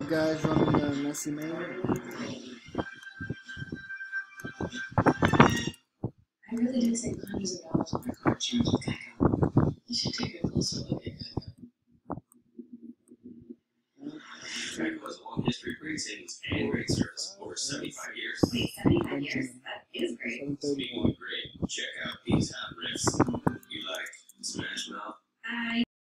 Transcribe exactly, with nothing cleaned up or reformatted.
guys running the Messi main. I really did save hundreds of dollars on my car change with Geico. You should take a closer look at Geico. Geico has a long history of great savings and great service over seventy-five years. Wait, seventy-five years? That is great. Speaking of great, check out these hot riffs.